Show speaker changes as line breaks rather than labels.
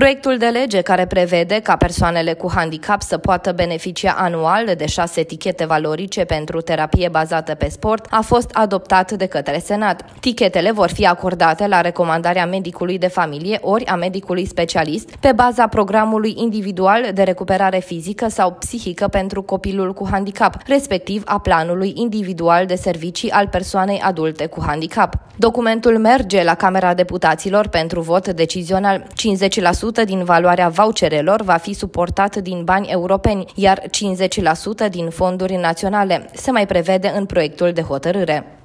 Proiectul de lege care prevede ca persoanele cu handicap să poată beneficia anual de 6 tichete valorice pentru terapie bazată pe sport a fost adoptat de către Senat. Tichetele vor fi acordate la recomandarea medicului de familie ori a medicului specialist pe baza programului individual de recuperare fizică sau psihică pentru copilul cu handicap, respectiv a planului individual de servicii al persoanei adulte cu handicap. Documentul merge la Camera Deputaților pentru vot decizional. 50% din valoarea voucherelor va fi suportat din bani europeni, iar 50% din fonduri naționale, se mai prevede în proiectul de hotărâre.